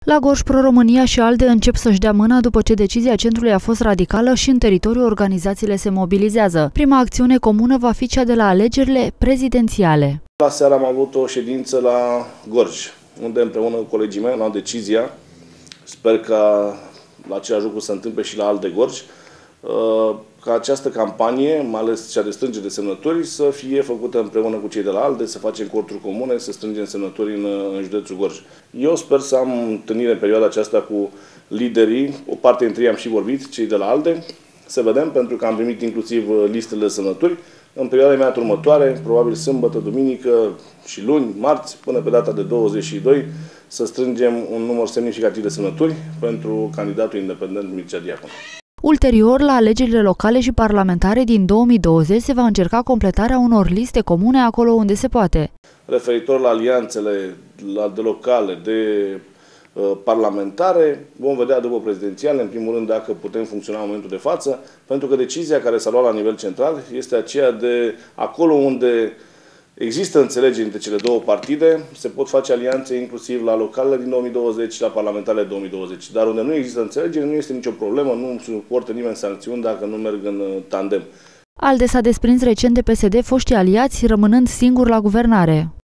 La Gorj, Pro-România și ALDE încep să-și dea mâna după ce decizia centrului a fost radicală și în teritoriu organizațiile se mobilizează. Prima acțiune comună va fi cea de la alegerile prezidențiale. La seară am avut o ședință la Gorj, unde împreună cu colegii mei am luat decizia, sper că la același lucru se întâmple și la ALDE Gorj, ca această campanie, mai ales cea de strângere de semnături, să fie făcută împreună cu cei de la ALDE, să facem corturi comune, să strângem semnături în județul Gorj. Eu sper să am întâlnire în perioada aceasta cu liderii, o parte dintre ei am și vorbit, cei de la ALDE, să vedem, pentru că am primit inclusiv listele de semnături. În perioada imediat următoare, probabil sâmbătă, duminică și luni, marți, până pe data de 22, să strângem un număr semnificativ de semnături pentru candidatul independent Mircea Diaconu. Ulterior, la alegerile locale și parlamentare din 2020 se va încerca completarea unor liste comune acolo unde se poate. Referitor la alianțele de locale, de parlamentare, vom vedea după prezidențiale, în primul rând, dacă putem funcționa în momentul de față, pentru că decizia care s-a luat la nivel central este aceea de acolo unde există înțelegeri între cele două partide, se pot face alianțe inclusiv la localele din 2020 și la parlamentarele 2020. Dar unde nu există înțelegere, nu este nicio problemă, nu suportă nimeni sancțiuni dacă nu merg în tandem. ALDE s-a desprins recent de PSD, foștii aliați, rămânând singur la guvernare.